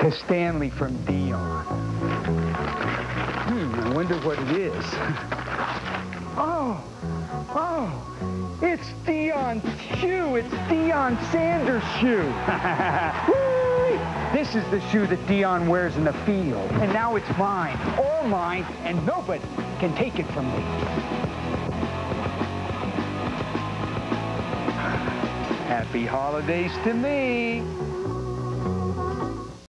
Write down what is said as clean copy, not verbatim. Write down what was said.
Stanley from Dion. I wonder what it is. Oh, it's Dion's shoe. It's Deion Sanders' shoe. This is the shoe that Dion wears in the field. And now it's mine, all mine, and nobody can take it from me. Happy holidays to me.